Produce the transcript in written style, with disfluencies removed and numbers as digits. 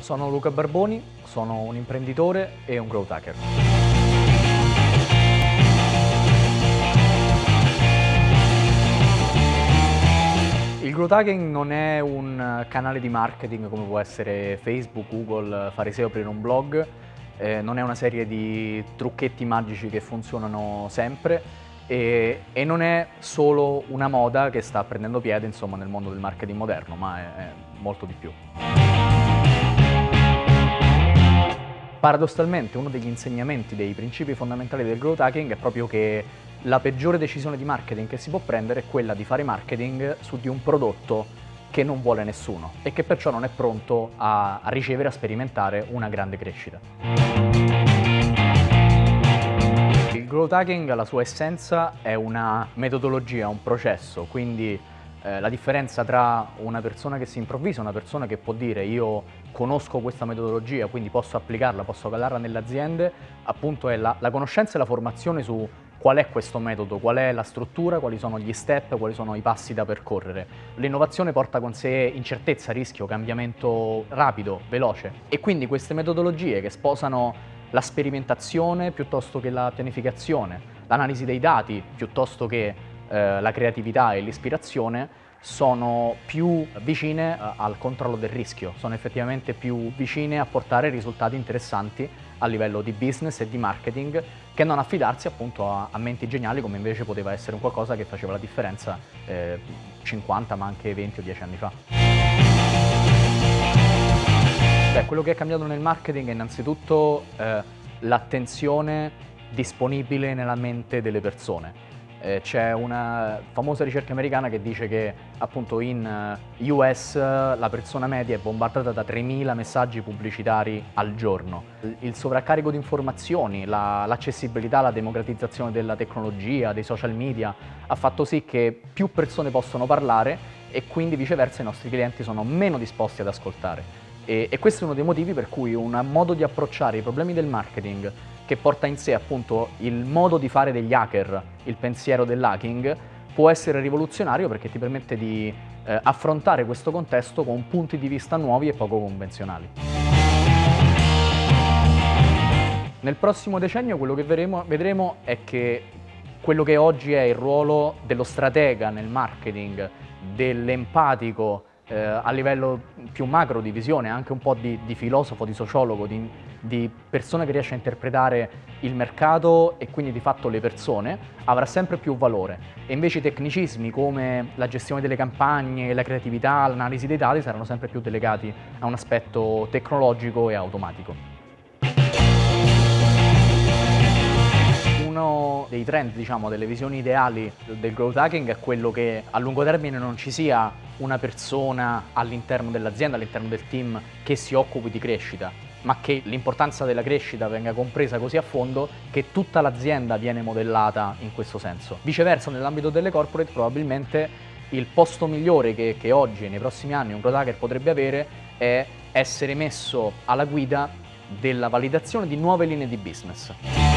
Sono Luca Barboni, sono un imprenditore e un growth hacker. Il growth hacking non è un canale di marketing come può essere Facebook, Google, fare SEO, aprire un blog, non è una serie di trucchetti magici che funzionano sempre e non è solo una moda che sta prendendo piede, insomma, nel mondo del marketing moderno, ma è molto di più. Paradossalmente, uno degli insegnamenti, dei principi fondamentali del growth hacking è proprio che la peggiore decisione di marketing che si può prendere è quella di fare marketing su di un prodotto che non vuole nessuno e che perciò non è pronto a ricevere, a sperimentare una grande crescita. Il growth hacking, alla sua essenza, è una metodologia, un processo, quindi la differenza tra una persona che si improvvisa, una persona che può dire io conosco questa metodologia, quindi posso applicarla, posso calarla nelle aziende, appunto è la conoscenza e la formazione su qual è questo metodo, qual è la struttura, quali sono gli step, quali sono i passi da percorrere. L'innovazione porta con sé incertezza, rischio, cambiamento rapido, veloce e quindi queste metodologie che sposano la sperimentazione piuttosto che la pianificazione, l'analisi dei dati piuttosto che la creatività e l'ispirazione sono più vicine al controllo del rischio, sono effettivamente più vicine a portare risultati interessanti a livello di business e di marketing che non affidarsi appunto a menti geniali come invece poteva essere un qualcosa che faceva la differenza 50 ma anche 20 o 10 anni fa. Quello che è cambiato nel marketing è innanzitutto l'attenzione disponibile nella mente delle persone. C'è una famosa ricerca americana che dice che appunto in US la persona media è bombardata da 3.000 messaggi pubblicitari al giorno. Il sovraccarico di informazioni, l'accessibilità, la democratizzazione della tecnologia, dei social media ha fatto sì che più persone possono parlare e quindi viceversa i nostri clienti sono meno disposti ad ascoltare. E questo è uno dei motivi per cui un modo di approcciare i problemi del marketing che porta in sé appunto il modo di fare degli hacker, il pensiero dell'hacking, può essere rivoluzionario perché ti permette di affrontare questo contesto con punti di vista nuovi e poco convenzionali. Nel prossimo decennio quello che vedremo è che quello che oggi è il ruolo dello stratega nel marketing, dell'empatico a livello più macro di visione, anche un po' di filosofo, di sociologo, di persona che riesce a interpretare il mercato e quindi di fatto le persone, avrà sempre più valore. E invece i tecnicismi come la gestione delle campagne, la creatività, l'analisi dei dati saranno sempre più delegati a un aspetto tecnologico e automatico. Uno dei trend, diciamo, delle visioni ideali del growth hacking è quello che a lungo termine non ci sia una persona all'interno dell'azienda, all'interno del team che si occupi di crescita, ma che l'importanza della crescita venga compresa così a fondo che tutta l'azienda viene modellata in questo senso. Viceversa, nell'ambito delle corporate probabilmente il posto migliore che oggi e nei prossimi anni un growth hacker potrebbe avere è essere messo alla guida della validazione di nuove linee di business.